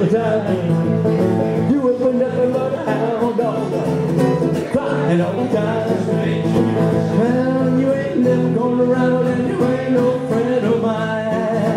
the time. You were nothing but a hound dog, crying all the time. Well, you ain't never gonna ride and you ain't no friend of mine.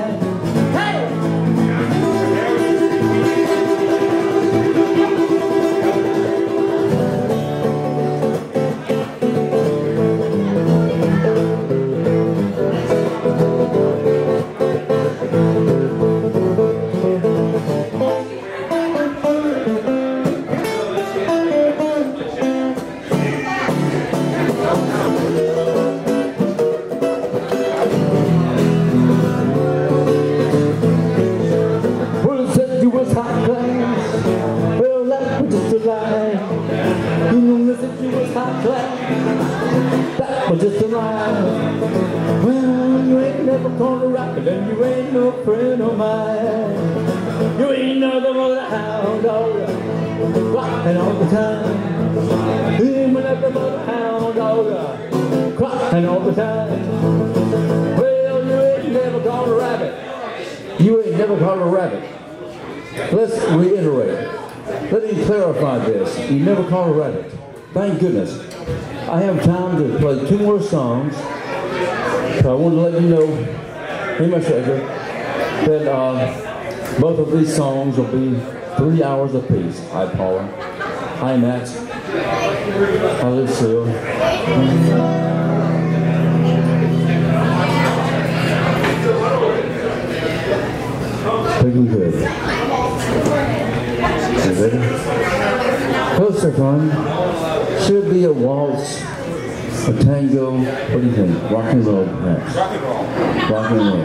Just a lie. Well, you ain't never gonna rock it, and you ain't no friend of mine. You ain't nothing but a hound dog, crying all the time. You ain't nothing but a hound dog, crying all the time. Well, you ain't never caught a rabbit. You ain't never caught a rabbit. Let's reiterate. Let me clarify this. You never caught a rabbit. Thank goodness. I have time to play 2 more songs, so I wanted to let you know, hey my sugar, that both of these songs will be 3 hours apiece. Hi Paula. Hi Matt. Hi Lucille. Looking good. You ready? Closer fun. Should be a waltz, a tango, what do you think? Rock and roll, perhaps? Rock and roll. Rock and roll.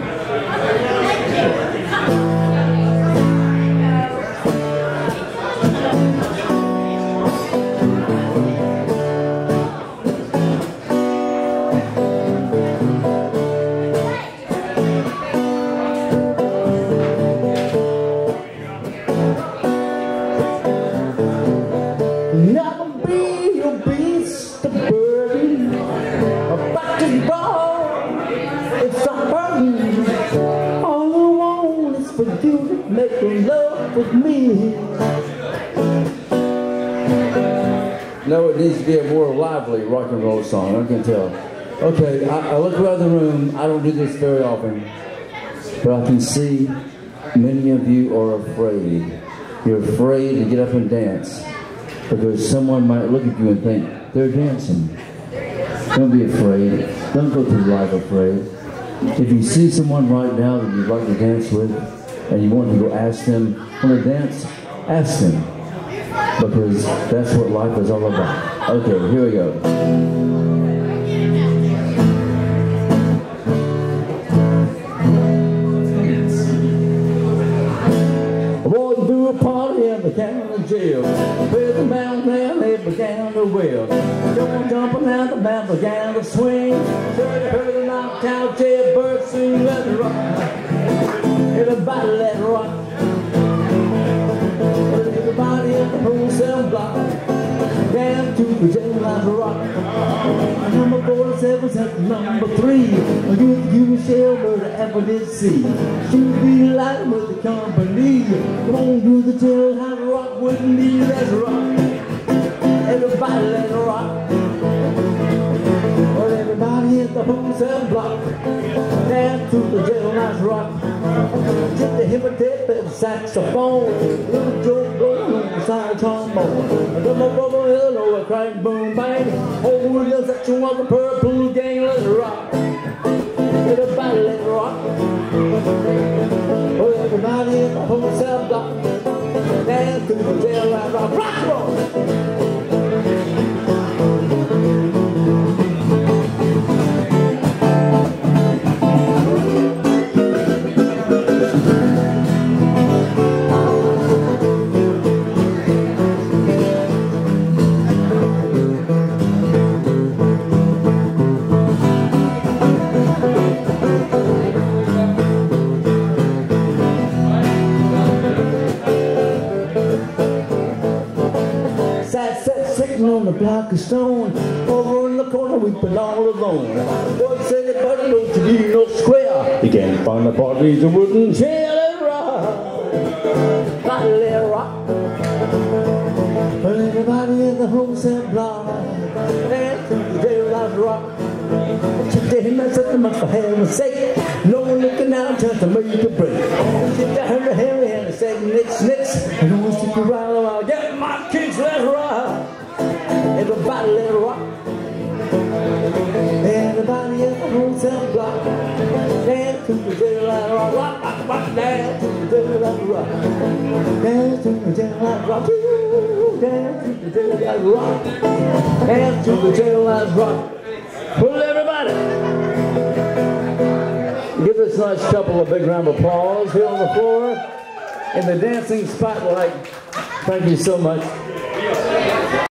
With me. No, it needs to be a more lively rock and roll song, I can tell. Okay, I look around the room, I don't do this very often, but I can see many of you are afraid. You're afraid to get up and dance because someone might look at you and think, they're dancing. Don't be afraid. Don't go through life afraid. If you see someone right now that you'd like to dance with, and you want to go ask them, want to dance? Ask them. Because that's what life is all about. Okay, here we go. I want to do a party at the county jail. With the mountain, they began to wail. Jumping out the band began to swing. Heard the knocked out jailbird sing, let it rock. Everybody let it rock. Everybody in the whole cell block down to the jail line to rock. Number 47 said number 3. You shall murder ever did see. She'll be light with the company. Come on to the jail line to rock with me. Let's rock. Everybody let it rock. Well, everybody in the whole cell block down to the jail line to rock. Get the hypothetical and saxophone, little Joe blowing on the side trombone. I got my brother hill over a crank boom bang. Oh, we're the section of the purple gang, let's rock. Everybody let's rock. Oh, everybody in the whole cell block down to the jail line rock. Rock and roll. On the block of stone, over in the corner weeping all alone. Boy said, buddy, don't you need no square. You can't find the parties that wouldn't share and rock. Bottle rock. Well, everybody in the home cell block dance to the jailhouse rock. Sit down and set them up for heaven's sake. No one looking out, just to make a break. Sit down to Harry and say nix, nix. And who wants to be around a while? Get my kids, let's rock. Everybody let rock. Everybody in the home cell block dance to the jailhouse rock. Rock, rock, rock, dance to the jailhouse rock. Dance to the jailhouse rock. Dance to the jailhouse rock. Dance to the jailhouse rock. Pull everybody. Give this nice couple a big round of applause here on the floor in the dancing spotlight. Thank you so much.